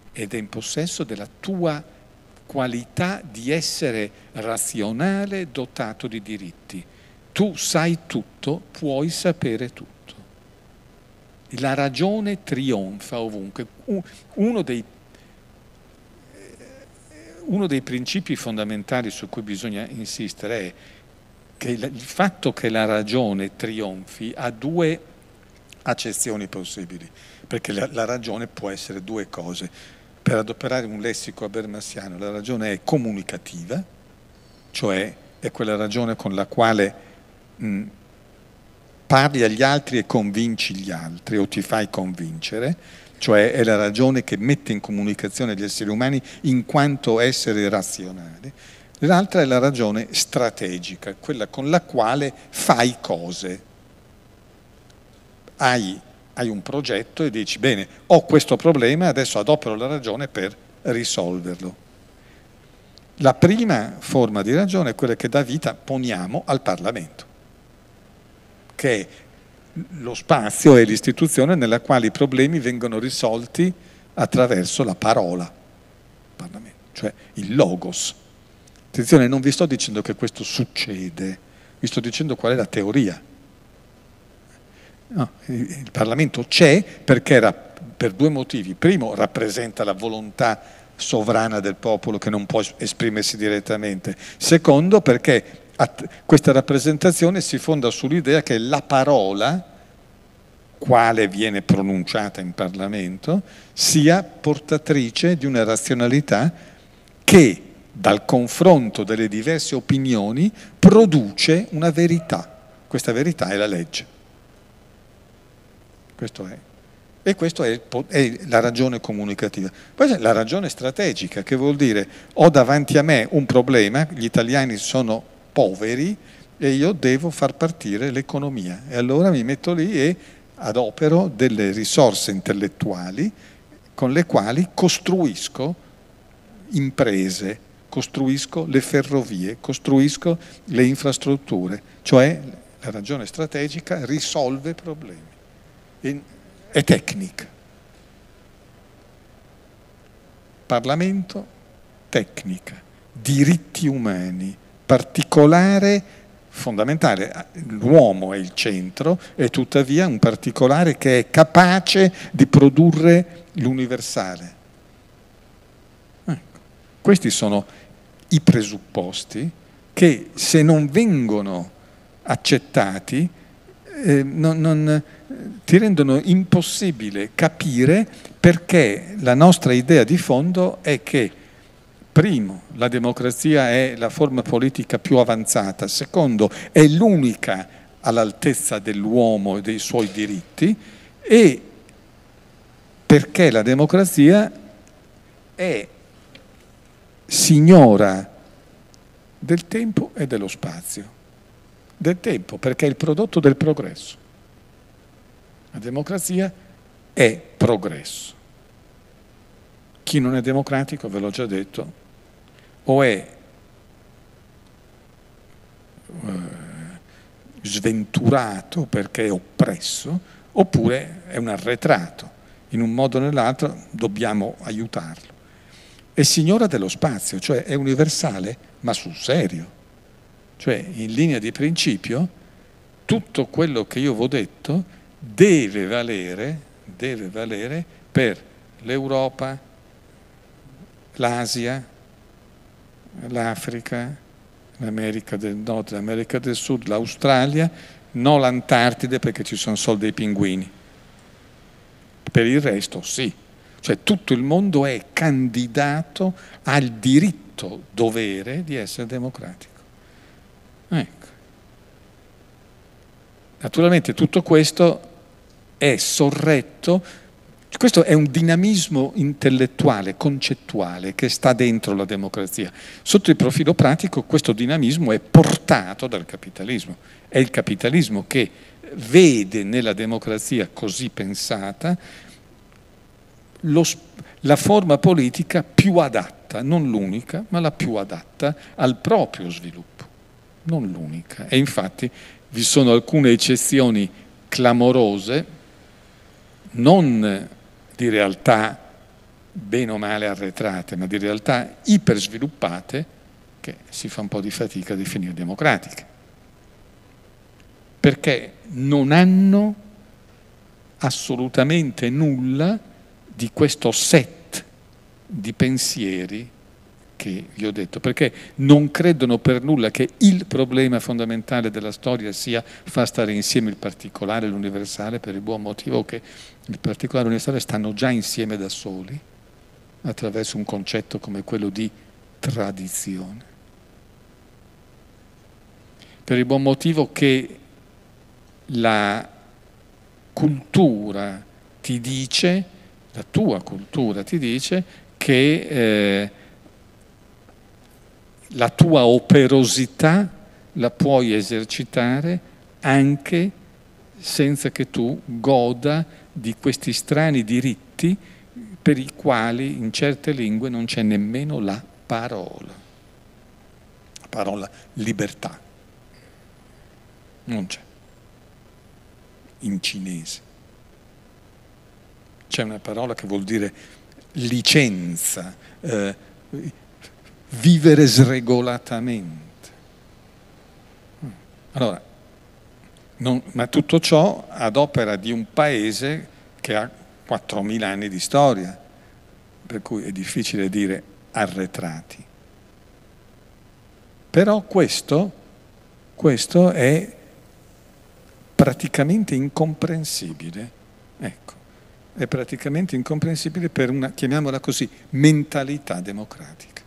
ed è in possesso della tua qualità di essere razionale, dotato di diritti. Tu sai tutto, puoi sapere tutto. La ragione trionfa ovunque. Uno dei principi fondamentali su cui bisogna insistere è che il fatto che la ragione trionfi ha due accezioni possibili, perché la ragione può essere due cose. Per adoperare un lessico habermasiano, la ragione è comunicativa, cioè è quella ragione con la quale parli agli altri e convinci gli altri o ti fai convincere, cioè è la ragione che mette in comunicazione gli esseri umani in quanto esseri razionali. L'altra è la ragione strategica, quella con la quale fai cose. Hai un progetto e dici, bene, ho questo problema, adesso adopero la ragione per risolverlo. La prima forma di ragione è quella che dà vita, poniamo, al Parlamento, che è lo spazio e l'istituzione nella quale i problemi vengono risolti attraverso la parola, Parlamento, cioè il logos. Attenzione, non vi sto dicendo che questo succede, vi sto dicendo qual è la teoria. No, il Parlamento c'è perché per due motivi. Primo, rappresenta la volontà sovrana del popolo che non può esprimersi direttamente. Secondo, perché questa rappresentazione si fonda sull'idea che la parola, quale viene pronunciata in Parlamento, sia portatrice di una razionalità che dal confronto delle diverse opinioni produce una verità. Questa verità è la legge. Questo è. E questa è la ragione comunicativa. Poi c'è la ragione strategica, che vuol dire ho davanti a me un problema, gli italiani sono poveri e io devo far partire l'economia. E allora mi metto lì e adopero delle risorse intellettuali con le quali costruisco imprese, costruisco le ferrovie, costruisco le infrastrutture. Cioè la ragione strategica risolve problemi. È tecnica. Parlamento, tecnica. Diritti umani, particolare, fondamentale. L'uomo è il centro e tuttavia un particolare che è capace di produrre l'universale. Ecco. Questi sono i presupposti che, se non vengono accettati, ti rendono impossibile capire perché la nostra idea di fondo è che, primo, la democrazia è la forma politica più avanzata, secondo, è l'unica all'altezza dell'uomo e dei suoi diritti, e perché la democrazia è signora del tempo e dello spazio. Del tempo, perché è il prodotto del progresso. La democrazia è progresso. Chi non è democratico, ve l'ho già detto, o è sventurato perché è oppresso, oppure è un arretrato. In un modo o nell'altro dobbiamo aiutarlo. È signora dello spazio, cioè è universale, ma sul serio. Cioè, in linea di principio, tutto quello che io vi ho detto deve valere per l'Europa, l'Asia, l'Africa, l'America del Nord, l'America del Sud, l'Australia, non l'Antartide perché ci sono solo dei pinguini. Per il resto sì. Cioè tutto il mondo è candidato al diritto dovere di essere democratico. Ecco. Naturalmente tutto questo è sorretto, questo è un dinamismo intellettuale, concettuale, che sta dentro la democrazia. Sotto il profilo pratico questo dinamismo è portato dal capitalismo. È il capitalismo che vede nella democrazia così pensata la forma politica più adatta, non l'unica, ma la più adatta al proprio sviluppo. Non l'unica. E infatti vi sono alcune eccezioni clamorose, non di realtà bene o male arretrate, ma di realtà ipersviluppate, che si fa un po' di fatica a definire democratiche, perché non hanno assolutamente nulla di questo set di pensieri che vi ho detto, perché non credono per nulla che il problema fondamentale della storia sia far stare insieme il particolare e l'universale, per il buon motivo che il particolare e l'universale stanno già insieme da soli, attraverso un concetto come quello di tradizione. Per il buon motivo che la cultura ti dice, la tua cultura ti dice che la tua operosità la puoi esercitare anche senza che tu goda di questi strani diritti per i quali in certe lingue non c'è nemmeno la parola libertà. Non c'è. In cinese. C'è una parola che vuol dire licenza, vivere sregolatamente. Allora, ma tutto ciò ad opera di un paese che ha 4.000 anni di storia, per cui è difficile dire arretrati. Però questo è praticamente incomprensibile, ecco, è praticamente incomprensibile per una, chiamiamola così, mentalità democratica,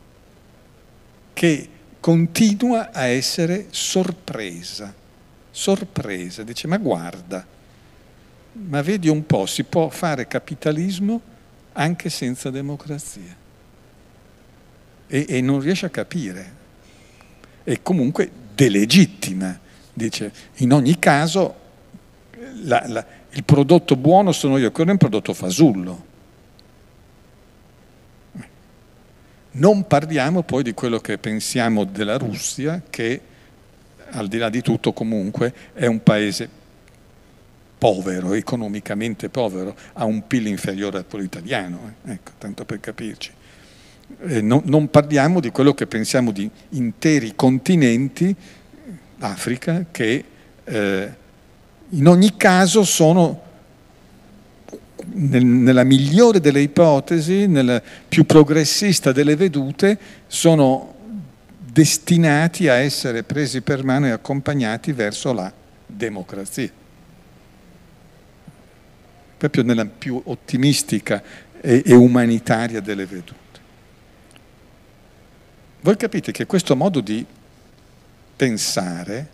che continua a essere sorpresa, dice ma guarda, ma vedi un po', si può fare capitalismo anche senza democrazia, e non riesce a capire, e comunque delegittima. Dice, in ogni caso il prodotto buono sono io, quello è un prodotto fasullo. Non parliamo poi di quello che pensiamo della Russia, che al di là di tutto comunque è un paese povero, economicamente povero, ha un PIL inferiore a quello italiano, ecco, tanto per capirci. Non parliamo di quello che pensiamo di interi continenti, Africa, che in ogni caso sono, nella migliore delle ipotesi, nella più progressista delle vedute, sono destinati a essere presi per mano e accompagnati verso la democrazia. Proprio nella più ottimistica e umanitaria delle vedute. Voi capite che questo modo di pensare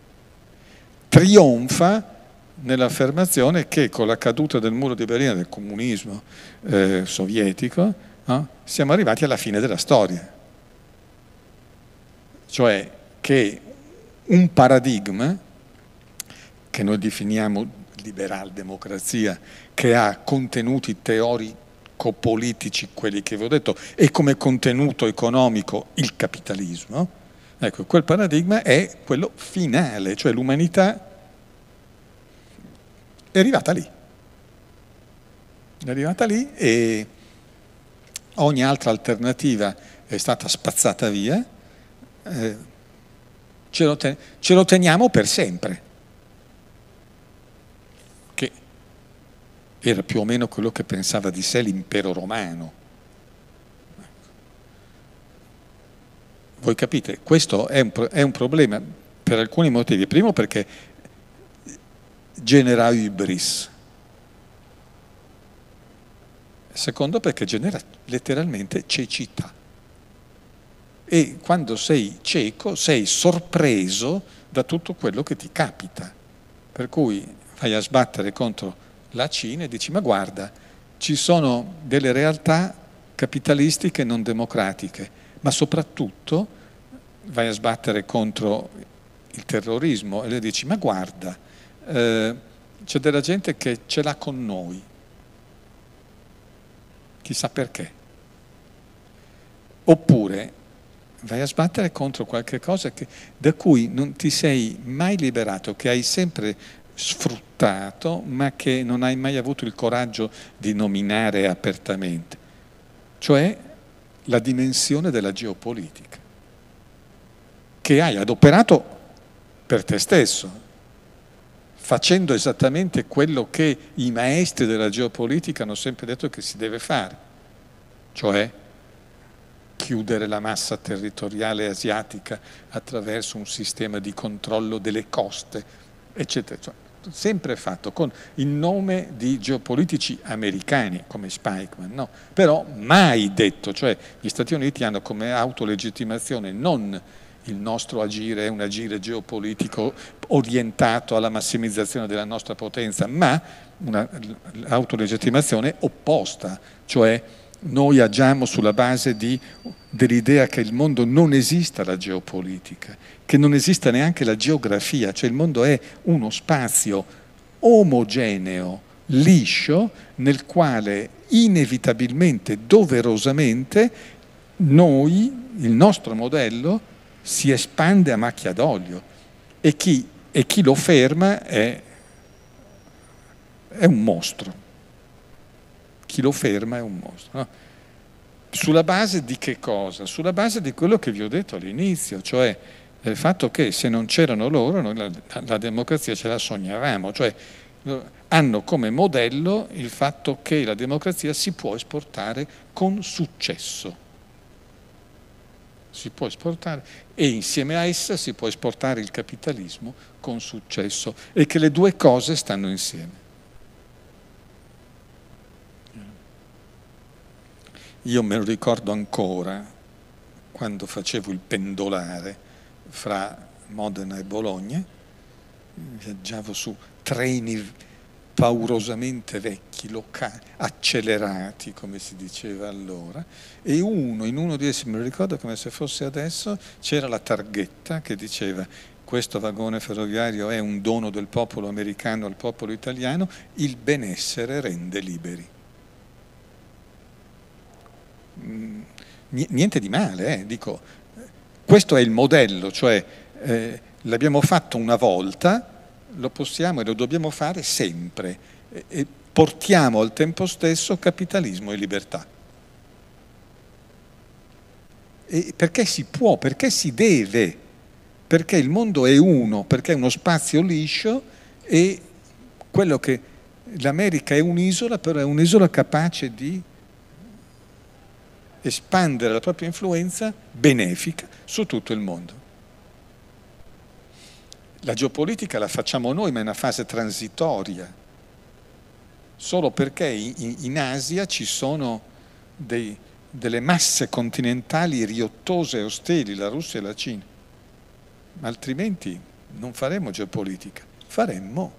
trionfa nell'affermazione che con la caduta del muro di Berlino, del comunismo sovietico, siamo arrivati alla fine della storia. Cioè che un paradigma, che noi definiamo liberal-democrazia, che ha contenuti teorico-politici, quelli che vi ho detto, e come contenuto economico il capitalismo, ecco, quel paradigma è quello finale, cioè l'umanità è arrivata lì. È arrivata lì e ogni altra alternativa è stata spazzata via, ce lo teniamo per sempre, che era più o meno quello che pensava di sé l'impero romano. Voi capite, questo è un problema per alcuni motivi. Primo perché genera hybris. Secondo perché genera letteralmente cecità. E quando sei cieco sei sorpreso da tutto quello che ti capita. Per cui vai a sbattere contro la Cina e dici ma guarda, ci sono delle realtà capitalistiche non democratiche, ma soprattutto vai a sbattere contro il terrorismo e le dici ma guarda, c'è della gente che ce l'ha con noi, chissà perché. Oppure vai a sbattere contro qualche cosa da cui non ti sei mai liberato, che hai sempre sfruttato, ma che non hai mai avuto il coraggio di nominare apertamente. cioè la dimensione della geopolitica, che hai adoperato per te stesso, facendo esattamente quello che i maestri della geopolitica hanno sempre detto che si deve fare, cioè chiudere la massa territoriale asiatica attraverso un sistema di controllo delle coste, eccetera. Cioè, sempre fatto con il nome di geopolitici americani come Spykman, no? Però mai detto, cioè gli Stati Uniti hanno come autolegittimazione non il nostro agire è un agire geopolitico orientato alla massimizzazione della nostra potenza, ma un'autolegittimazione opposta, cioè noi agiamo sulla base dell'idea che il mondo non esista la geopolitica, che non esista neanche la geografia, cioè il mondo è uno spazio omogeneo, liscio, nel quale inevitabilmente, doverosamente, noi, il nostro modello, si espande a macchia d'olio e chi lo ferma è un mostro. Chi lo ferma è un mostro. No? Sulla base di che cosa? Sulla base di quello che vi ho detto all'inizio, cioè del fatto che se non c'erano loro, noi la democrazia ce la sognavamo, cioè hanno come modello il fatto che la democrazia si può esportare con successo. Si può esportare e insieme a essa si può esportare il capitalismo con successo e che le due cose stanno insieme. Io me lo ricordo ancora quando facevo il pendolare fra Modena e Bologna, viaggiavo su treni paurosamente vecchi, locali, accelerati come si diceva allora, e in uno di essi, me lo ricordo come se fosse adesso, c'era la targhetta che diceva: questo vagone ferroviario è un dono del popolo americano al popolo italiano, il benessere rende liberi. Niente di male, dico, questo è il modello, cioè l'abbiamo fatto una volta, lo possiamo e lo dobbiamo fare sempre e portiamo al tempo stesso capitalismo e libertà. E perché si può, perché si deve, perché il mondo è uno, perché è uno spazio liscio e quello che l'America è un'isola, però è un'isola capace di espandere la propria influenza benefica su tutto il mondo. La geopolitica la facciamo noi, ma è una fase transitoria, solo perché in Asia ci sono delle masse continentali riottose e ostili, la Russia e la Cina, ma altrimenti non faremo geopolitica, faremmo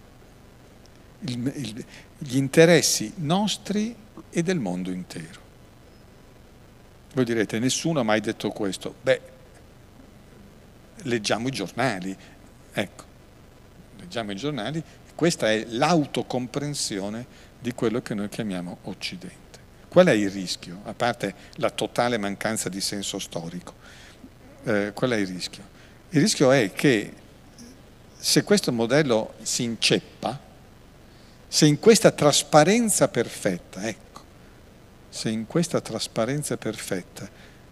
gli interessi nostri e del mondo intero. Voi direte, nessuno ha mai detto questo. Beh, leggiamo i giornali, ecco, leggiamo i giornali, questa è l'autocomprensione di quello che noi chiamiamo Occidente. Qual è il rischio? A parte la totale mancanza di senso storico, qual è il rischio? Il rischio è che se questo modello si inceppa, se in questa trasparenza perfetta, ecco, se in questa trasparenza perfetta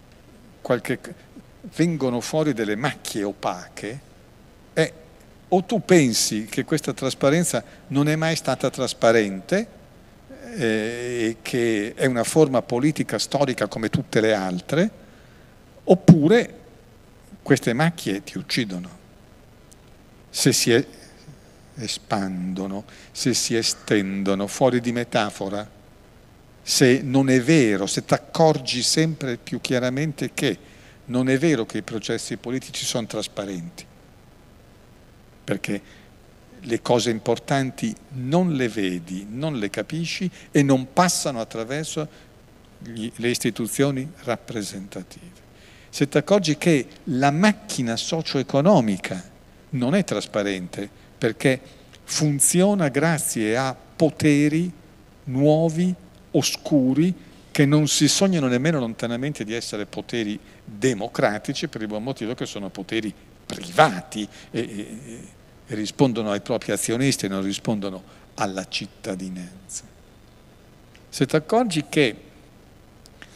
vengono fuori delle macchie opache, o tu pensi che questa trasparenza non è mai stata trasparente e che è una forma politica storica come tutte le altre, oppure queste macchie ti uccidono. Se si espandono, se si estendono fuori di metafora, se non è vero, se ti accorgi sempre più chiaramente che non è vero che i processi politici sono trasparenti, perché le cose importanti non le vedi, non le capisci e non passano attraverso le istituzioni rappresentative. Se ti accorgi che la macchina socio-economica non è trasparente perché funziona grazie a poteri nuovi, oscuri, che non si sognano nemmeno lontanamente di essere poteri democratici, per il buon motivo che sono poteri privati e rispondono ai propri azionisti e non rispondono alla cittadinanza. Se ti accorgi che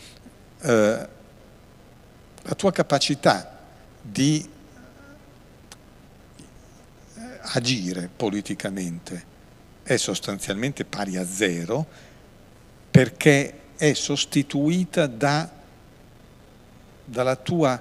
la tua capacità di agire politicamente è sostanzialmente pari a zero, perché è sostituita dalla tua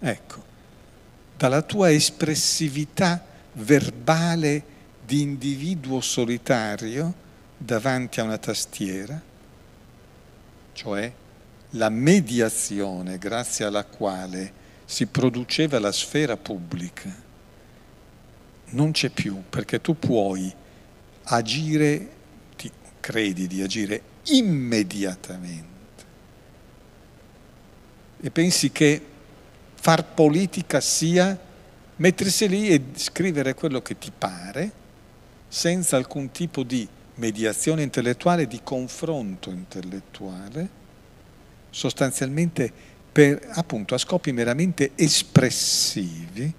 espressività verbale di individuo solitario davanti a una tastiera, cioè la mediazione grazie alla quale si produceva la sfera pubblica non c'è più, perché tu puoi agire, credi di agire immediatamente e pensi che far politica sia mettersi lì e scrivere quello che ti pare senza alcun tipo di mediazione intellettuale, di confronto intellettuale, sostanzialmente appunto a scopi meramente espressivi.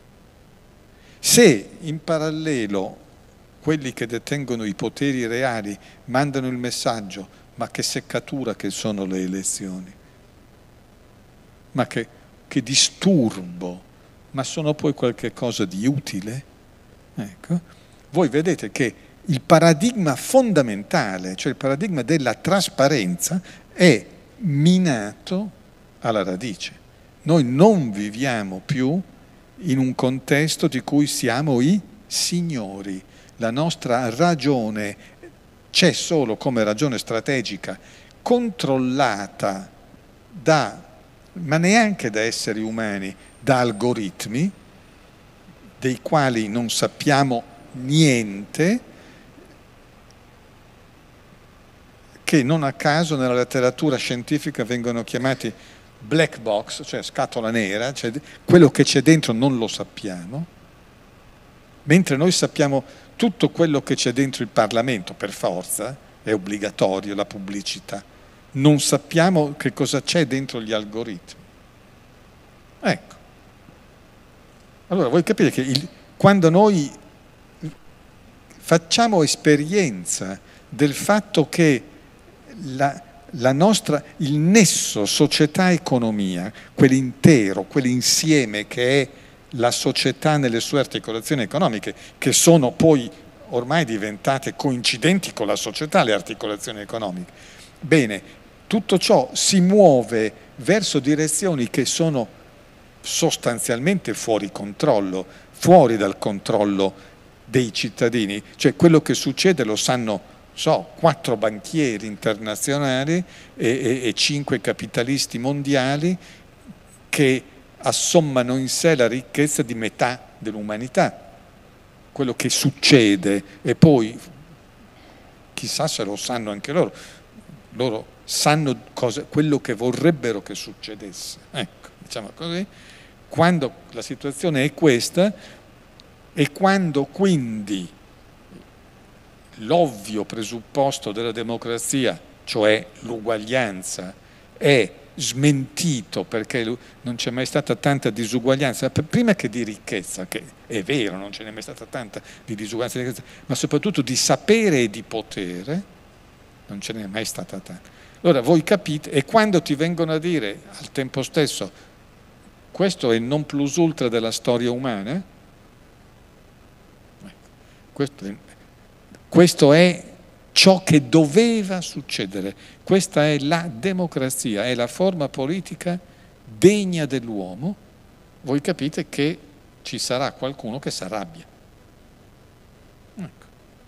Se in parallelo quelli che detengono i poteri reali mandano il messaggio: ma che seccatura che sono le elezioni, ma che disturbo, ma sono poi qualche cosa di utile? Ecco, voi vedete che il paradigma fondamentale, cioè il paradigma della trasparenza, è minato alla radice. Noi non viviamo più in un contesto di cui siamo i signori. La nostra ragione c'è solo come ragione strategica, controllata ma neanche da esseri umani, da algoritmi dei quali non sappiamo niente, che non a caso nella letteratura scientifica vengono chiamati black box, cioè scatola nera, cioè quello che c'è dentro non lo sappiamo, mentre noi sappiamo tutto quello che c'è dentro il Parlamento, per forza, è obbligatorio, la pubblicità. Non sappiamo che cosa c'è dentro gli algoritmi. Ecco. Allora, voi capite che quando noi facciamo esperienza del fatto che il nesso società-economia, quell'intero, quell'insieme che è la società nelle sue articolazioni economiche, che sono poi ormai diventate coincidenti con la società, le articolazioni economiche. Bene, tutto ciò si muove verso direzioni che sono sostanzialmente fuori controllo, fuori dal controllo dei cittadini. Cioè quello che succede lo sanno 4 banchieri internazionali e 5 capitalisti mondiali che assommano in sé la ricchezza di metà dell'umanità. Quello che succede, e poi chissà se lo sanno anche loro. Loro sanno quello che vorrebbero che succedesse. Ecco, diciamo così. Quando la situazione è questa, e quando quindi l'ovvio presupposto della democrazia, cioè l'uguaglianza, è smentito perché non c'è mai stata tanta disuguaglianza, prima che di ricchezza, che è vero, non ce n'è mai stata tanta di disuguaglianza, ma soprattutto di sapere e di potere, non ce n'è mai stata tanta. Allora voi capite, e quando ti vengono a dire al tempo stesso questo è il non plus ultra della storia umana, questo è ciò che doveva succedere, questa è la democrazia, è la forma politica degna dell'uomo, voi capite che ci sarà qualcuno che si arrabbia. Ecco.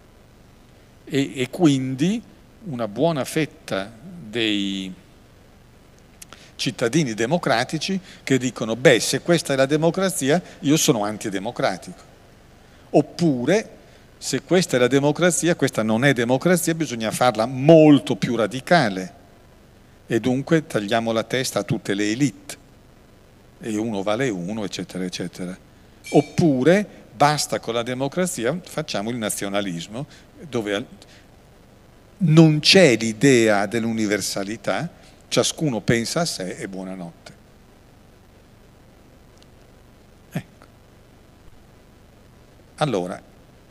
E quindi una buona fetta dei cittadini democratici che dicono: beh, se questa è la democrazia, io sono antidemocratico. Oppure, se questa è la democrazia, questa non è democrazia, bisogna farla molto più radicale e dunque tagliamo la testa a tutte le elite e uno vale uno, eccetera, eccetera. Oppure basta con la democrazia, facciamo il nazionalismo, dove non c'è l'idea dell'universalità, ciascuno pensa a sé e buonanotte. Ecco. Allora,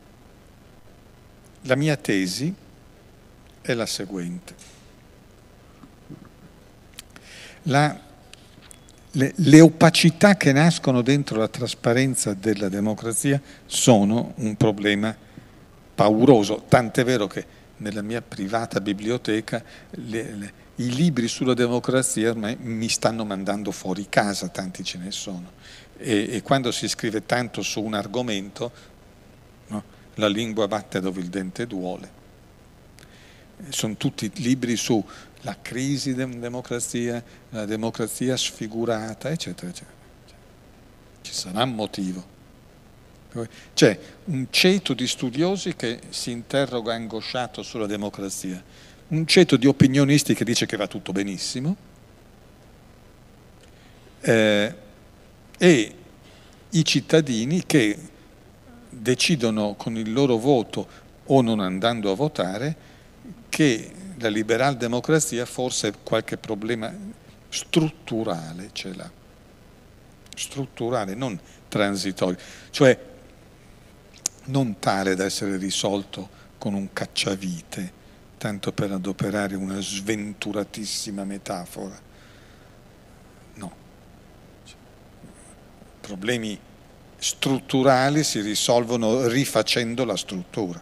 la mia tesi è la seguente. le opacità che nascono dentro la trasparenza della democrazia sono un problema pauroso, tant'è vero che nella mia privata biblioteca i libri sulla democrazia ormai mi stanno mandando fuori casa, tanti ce ne sono, e quando si scrive tanto su un argomento, no, la lingua batte dove il dente duole. Sono tutti libri su la crisi della democrazia, la democrazia sfigurata, eccetera, eccetera. Ci sarà un motivo. C'è un ceto di studiosi che si interroga angosciato sulla democrazia, un ceto di opinionisti che dice che va tutto benissimo, e i cittadini che decidono con il loro voto o non andando a votare che la liberal democrazia forse qualche problema strutturale ce l'ha, strutturale, non transitorio, cioè non tale da essere risolto con un cacciavite, tanto per adoperare una sventuratissima metafora. No. Problemi strutturali si risolvono rifacendo la struttura.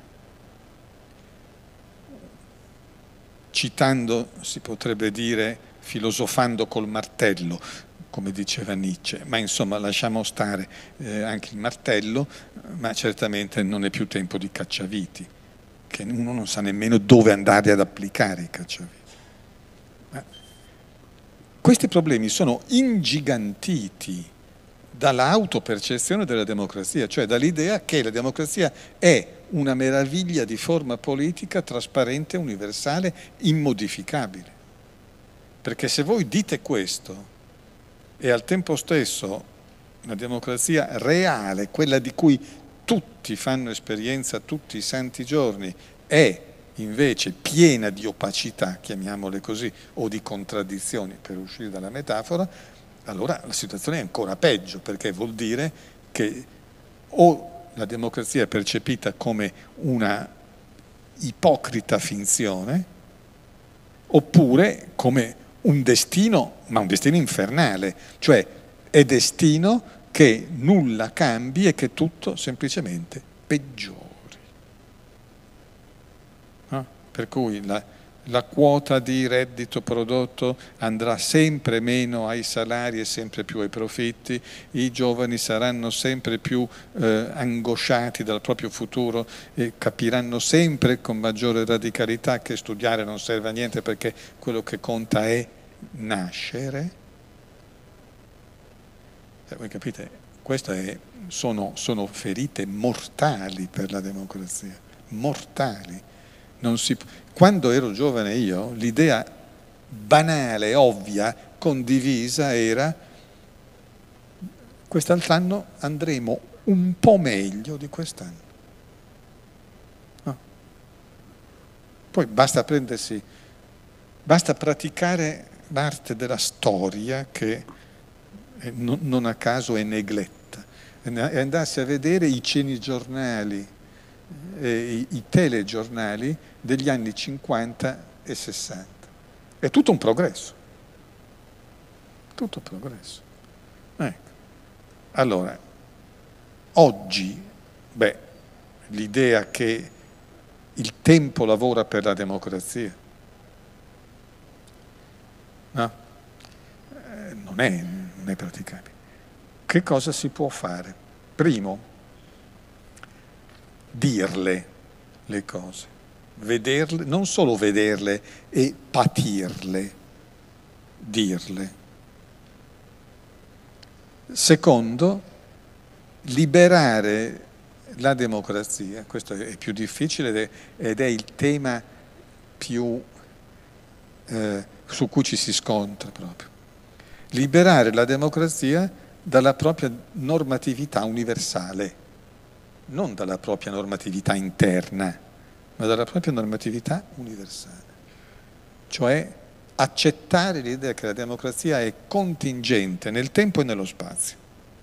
Citando, si potrebbe dire, filosofando col martello, come diceva Nietzsche, ma insomma lasciamo stare anche il martello, ma certamente non è più tempo di cacciaviti, che uno non sa nemmeno dove andare ad applicare i cacciaviti. Questi problemi sono ingigantiti dall'autopercezione della democrazia, cioè dall'idea che la democrazia è una meraviglia di forma politica trasparente, universale, immodificabile. Perché se voi dite questo e al tempo stesso una democrazia reale, quella di cui tutti fanno esperienza tutti i santi giorni, è invece piena di opacità, chiamiamole così, o di contraddizioni, per uscire dalla metafora, allora la situazione è ancora peggio, perché vuol dire che o la democrazia è percepita come una ipocrita finzione, oppure come un destino, ma un destino infernale, cioè è destino che nulla cambi e che tutto semplicemente peggiori. No? Per cui la quota di reddito prodotto andrà sempre meno ai salari e sempre più ai profitti, i giovani saranno sempre più angosciati dal proprio futuro e capiranno sempre con maggiore radicalità che studiare non serve a niente perché quello che conta è nascere. Voi capite? Queste sono ferite mortali per la democrazia, mortali. Quando ero giovane io, l'idea banale, ovvia, condivisa era: quest'altro andremo un po' meglio di quest'anno. No. Poi basta praticare l'arte della storia, che non a caso è negletta, e andarsi a vedere i cinegiornali, i telegiornali degli anni 50 e 60. È tutto un progresso. Tutto un progresso. Ecco. Allora, oggi, l'idea che il tempo lavora per la democrazia, no? Non è praticabile. Che cosa si può fare? Primo, dirle le cose, vederle, non solo vederle e patirle, dirle. Secondo, liberare la democrazia, questo è più difficile ed è il tema più su cui ci si scontra proprio. Liberare la democrazia dalla propria normatività universale, non dalla propria normatività interna, ma dalla propria normatività universale. Cioè accettare l'idea che la democrazia è contingente nel tempo e nello spazio.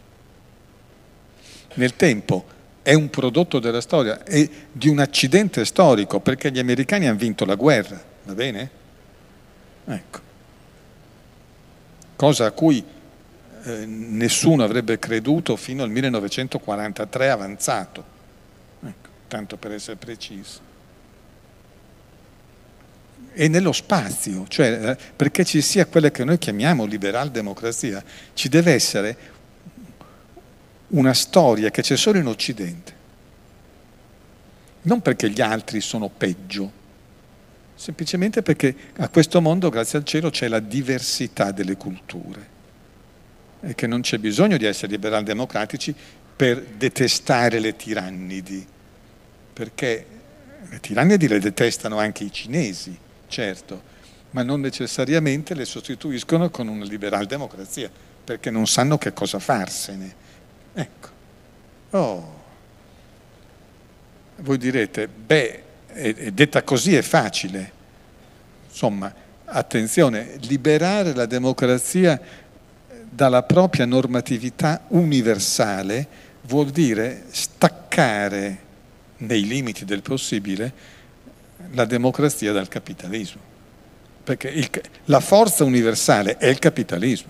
Nel tempo è un prodotto della storia e di un accidente storico, perché gli americani hanno vinto la guerra, va bene? Ecco. cosa a cui nessuno avrebbe creduto fino al 1943 avanzato, ecco, tanto per essere precisi. E nello spazio, cioè perché ci sia quella che noi chiamiamo liberal democrazia, ci deve essere una storia che c'è solo in Occidente, non perché gli altri sono peggio, semplicemente perché a questo mondo, grazie al cielo, c'è la diversità delle culture e che non c'è bisogno di essere liberal democratici per detestare le tirannidi, perché le tirannidi le detestano anche i cinesi, certo, ma non necessariamente le sostituiscono con una liberal democrazia, perché non sanno che cosa farsene. Ecco. Oh. Voi direte, beh, detta così è facile. Insomma, attenzione, liberare la democrazia dalla propria normatività universale vuol dire staccare, nei limiti del possibile, la democrazia dal capitalismo, perché la forza universale è il capitalismo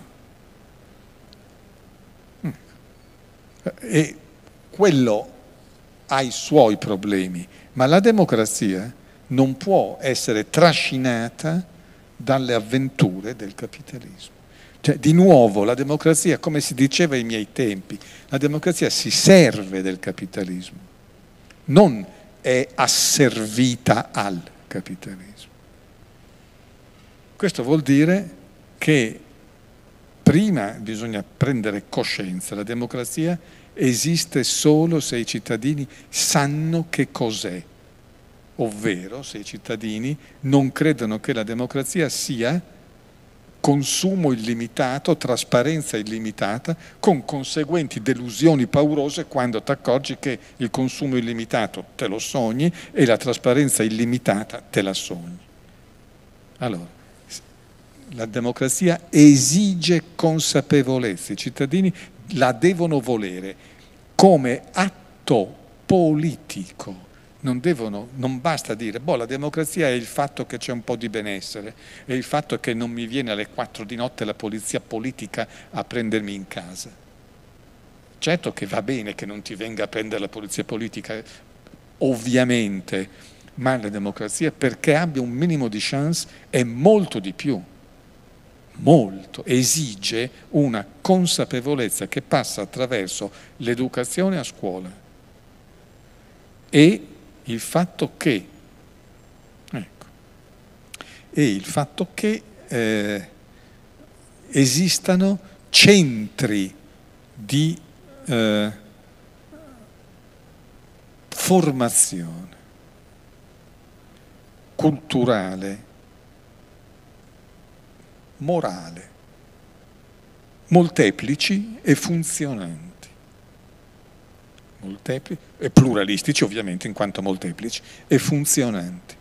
e quello ha i suoi problemi, ma la democrazia non può essere trascinata dalle avventure del capitalismo. Cioè, di nuovo, la democrazia, come si diceva ai miei tempi, la democrazia si serve del capitalismo, non è asservita al capitalismo. Questo vuol dire che prima bisogna prendere coscienza, la democrazia esiste solo se i cittadini sanno che cos'è, ovvero se i cittadini non credono che la democrazia sia consumo illimitato, trasparenza illimitata, con conseguenti delusioni paurose quando ti accorgi che il consumo illimitato te lo sogni e la trasparenza illimitata te la sogni. Allora, la democrazia esige consapevolezza, i cittadini la devono volere come atto politico. Non basta dire, la democrazia è il fatto che c'è un po' di benessere, è il fatto che non mi viene alle 4 di notte la polizia politica a prendermi in casa. Certo che va bene che non ti venga a prendere la polizia politica, ovviamente, ma la democrazia, perché abbia un minimo di chance, è molto di più. Molto, esige una consapevolezza che passa attraverso l'educazione a scuola e il fatto che esistano centri di formazione culturale, morale, molteplici e funzionanti. Molteplici e pluralistici, ovviamente, in quanto molteplici, e funzionanti.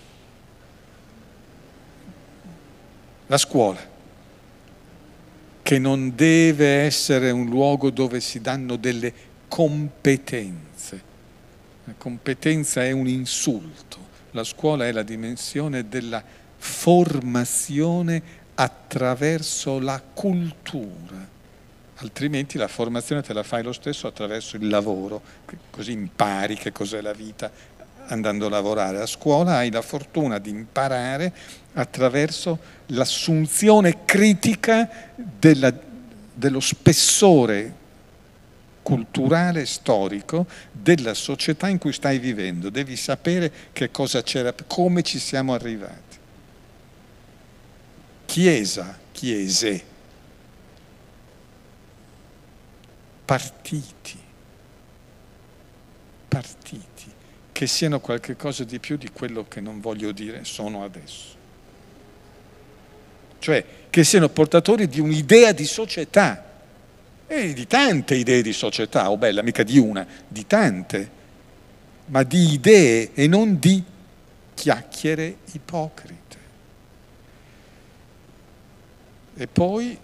La scuola, che non deve essere un luogo dove si danno delle competenze. La competenza è un insulto. La scuola è la dimensione della formazione attraverso la cultura. Altrimenti la formazione te la fai lo stesso attraverso il lavoro, così impari che cos'è la vita andando a lavorare. A scuola hai la fortuna di imparare attraverso l'assunzione critica dello spessore culturale e storico della società in cui stai vivendo. Devi sapere che cosa c'era, come ci siamo arrivati. Chiese, partiti, che siano qualche cosa di più di quello che non voglio dire sono adesso. Cioè, che siano portatori di un'idea di società, e di tante idee di società, bella, mica di una, di tante, ma di idee e non di chiacchiere ipocrite. E poi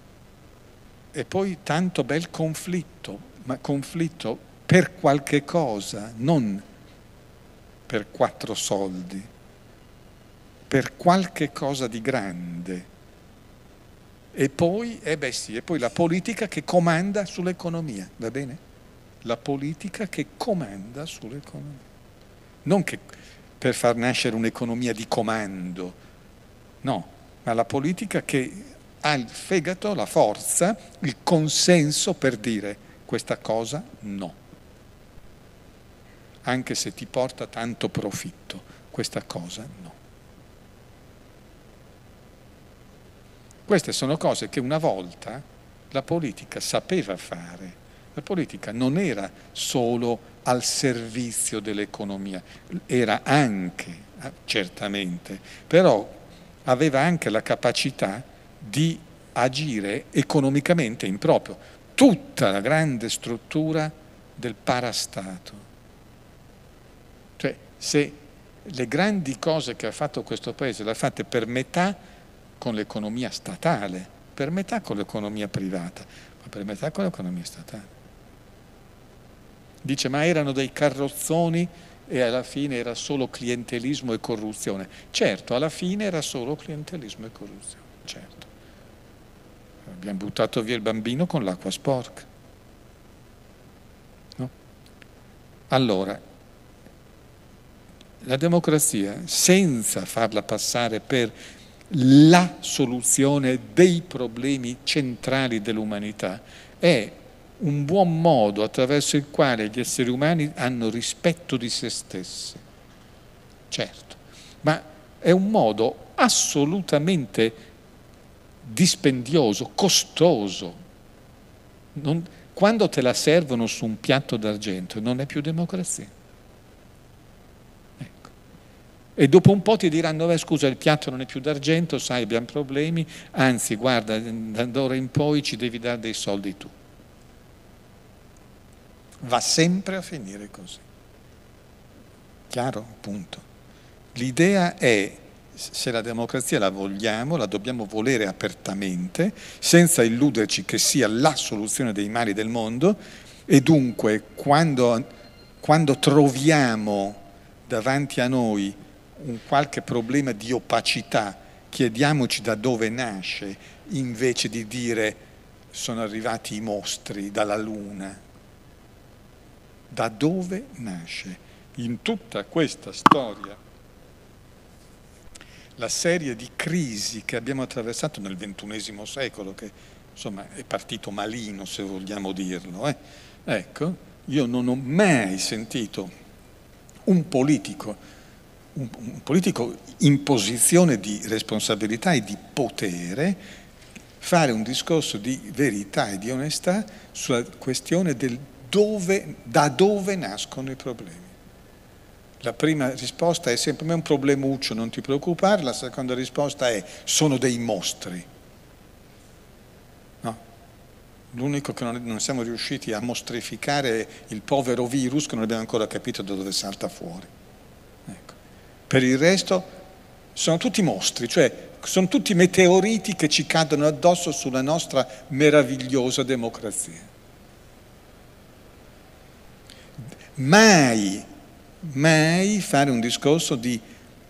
tanto bel conflitto, ma conflitto per qualche cosa, non per 4 soldi, per qualche cosa di grande. E poi, e poi la politica che comanda sull'economia, va bene? La politica che comanda sull'economia. Non che per far nascere un'economia di comando, no, ma la politica che ha il fegato, la forza, il consenso per dire questa cosa no. Anche se ti porta tanto profitto, questa cosa no. Queste sono cose che una volta la politica sapeva fare. La politica non era solo al servizio dell'economia, era anche, certamente, però aveva anche la capacità di agire economicamente in proprio. Tutta la grande struttura del parastato. Cioè, se le grandi cose che ha fatto questo Paese le ha fatte per metà con l'economia statale, per metà con l'economia privata, ma per metà con l'economia statale. Dice, ma erano dei carrozzoni e alla fine era solo clientelismo e corruzione. Certo, alla fine era solo clientelismo e corruzione, certo. Abbiamo buttato via il bambino con l'acqua sporca. No? Allora, la democrazia, senza farla passare per la soluzione dei problemi centrali dell'umanità, è un buon modo attraverso il quale gli esseri umani hanno rispetto di se stessi. Certo, ma è un modo assolutamente dispendioso, costoso. Quando te la servono su un piatto d'argento non è più democrazia. E dopo un po' ti diranno, scusa, il piatto non è più d'argento, sai, abbiamo problemi, anzi, guarda, da ora in poi ci devi dare dei soldi tu. Va sempre a finire così. Chiaro? Punto. L'idea è, se la democrazia la vogliamo, la dobbiamo volere apertamente, senza illuderci che sia la soluzione dei mali del mondo, e dunque quando troviamo davanti a noi un qualche problema di opacità, chiediamoci da dove nasce, invece di dire sono arrivati i mostri dalla luna. Da dove nasce? In tutta questa storia, la serie di crisi che abbiamo attraversato nel XXI secolo, che insomma è partito malino, se vogliamo dirlo, ecco, io non ho mai sentito un politico in posizione di responsabilità e di potere fare un discorso di verità e di onestà sulla questione da dove nascono i problemi. La prima risposta è sempre, ma è un problemuccio, non ti preoccupare. La seconda risposta è, sono dei mostri. No? L'unico che non siamo riusciti a mostrificare il povero virus, che non abbiamo ancora capito da dove salta fuori. Ecco. Per il resto sono tutti mostri, cioè sono tutti meteoriti che ci cadono addosso sulla nostra meravigliosa democrazia. Mai fare un discorso di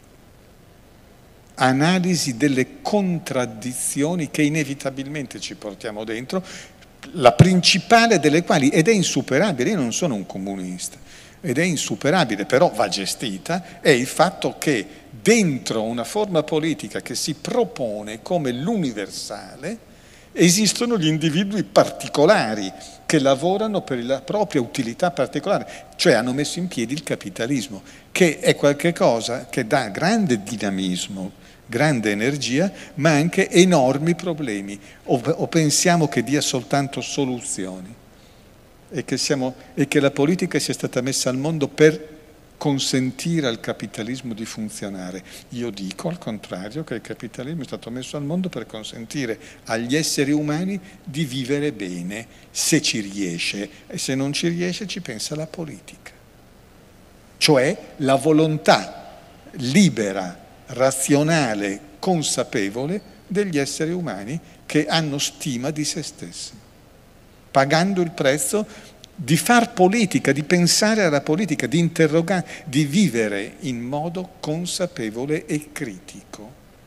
analisi delle contraddizioni che inevitabilmente ci portiamo dentro, la principale delle quali, ed è insuperabile, io non sono un comunista, ed è insuperabile, però va gestita, è il fatto che dentro una forma politica che si propone come l'universale esistono gli individui particolari che lavorano per la propria utilità particolare, cioè hanno messo in piedi il capitalismo, che è qualcosa che dà grande dinamismo, grande energia, ma anche enormi problemi, o pensiamo che dia soltanto soluzioni e che la politica sia stata messa al mondo per consentire al capitalismo di funzionare. Io dico al contrario che il capitalismo è stato messo al mondo per consentire agli esseri umani di vivere bene, se ci riesce, e se non ci riesce ci pensa la politica. Cioè la volontà libera, razionale, consapevole degli esseri umani che hanno stima di se stessi, pagando il prezzo di far politica, di pensare alla politica, di interrogare, di vivere in modo consapevole e critico.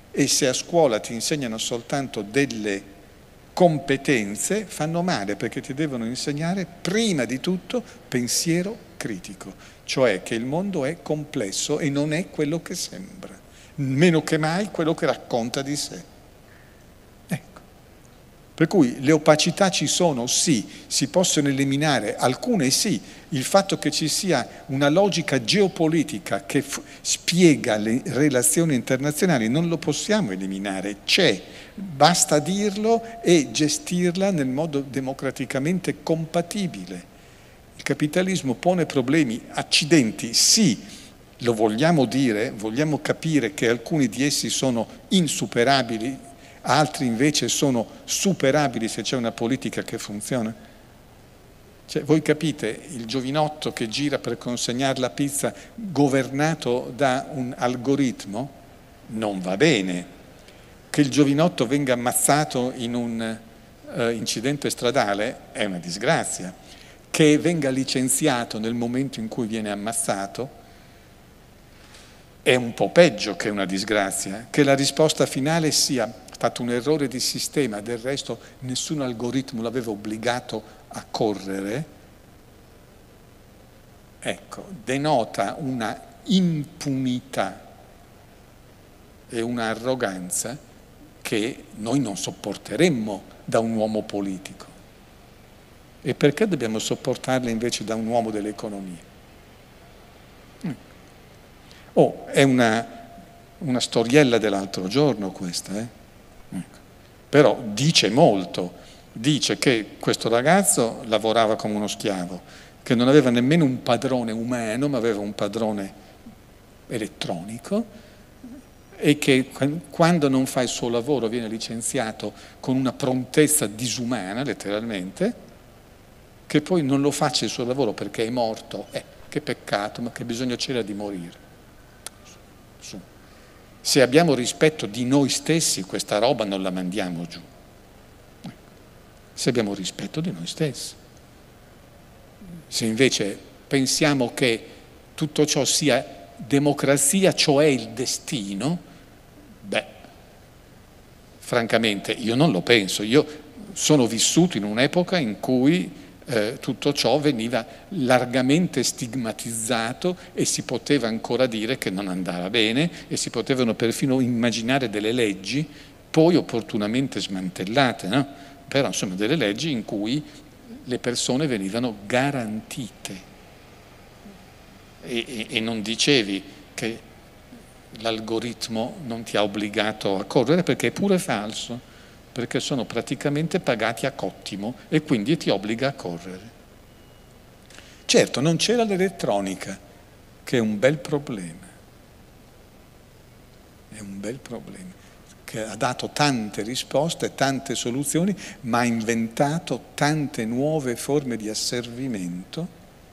E se a scuola ti insegnano soltanto delle competenze, fanno male, perché ti devono insegnare prima di tutto pensiero critico, cioè che il mondo è complesso e non è quello che sembra, meno che mai quello che racconta di sé. Ecco. Per cui le opacità ci sono, sì, si possono eliminare, alcune sì. Il fatto che ci sia una logica geopolitica che spiega le relazioni internazionali non lo possiamo eliminare, c'è, basta dirlo e gestirla nel modo democraticamente compatibile. Il capitalismo pone problemi, accidenti, sì, lo vogliamo dire, vogliamo capire che alcuni di essi sono insuperabili, altri invece sono superabili se c'è una politica che funziona. Cioè, voi capite, il giovinotto che gira per consegnare la pizza governato da un algoritmo non va bene. Che il giovinotto venga ammazzato in un incidente stradale è una disgrazia. Che venga licenziato nel momento in cui viene ammazzato è un po' peggio che una disgrazia. Che la risposta finale sia fatto un errore di sistema, del resto nessun algoritmo l'aveva obbligato a correre, ecco, denota una impunità e un'arroganza che noi non sopporteremmo da un uomo politico. E perché dobbiamo sopportarle invece da un uomo dell'economia? Oh, è una storiella dell'altro giorno questa, Ecco. Però dice molto. Dice che questo ragazzo lavorava come uno schiavo, che non aveva nemmeno un padrone umano, ma aveva un padrone elettronico, e che quando non fa il suo lavoro viene licenziato con una prontezza disumana, letteralmente, che poi non lo faccia il suo lavoro perché è morto, che peccato, ma che bisogno c'era di morire. Se abbiamo rispetto di noi stessi, questa roba non la mandiamo giù. Se abbiamo rispetto di noi stessi. Se invece pensiamo che tutto ciò sia democrazia, cioè il destino, francamente io non lo penso. Io sono vissuto in un'epoca in cui tutto ciò veniva largamente stigmatizzato e si poteva ancora dire che non andava bene e si potevano perfino immaginare delle leggi poi opportunamente smantellate, no? Però insomma delle leggi in cui le persone venivano garantite e non dicevi che l'algoritmo non ti ha obbligato a correre, perché è pure falso, perché sono praticamente pagati a cottimo e quindi ti obbliga a correre. Certo, non c'era l'elettronica, che è un bel problema, che ha dato tante risposte, tante soluzioni, ma ha inventato tante nuove forme di asservimento,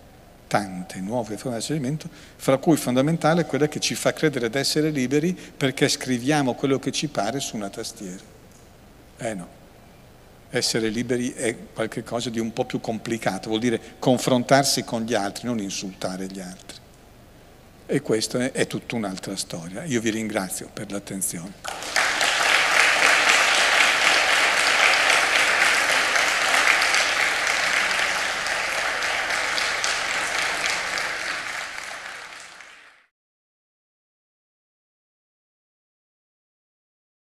fra cui fondamentale è quella che ci fa credere di essere liberi perché scriviamo quello che ci pare su una tastiera. No, essere liberi è qualcosa di un po' più complicato, vuol dire confrontarsi con gli altri, non insultare gli altri. E questa è tutta un'altra storia. Io vi ringrazio per l'attenzione.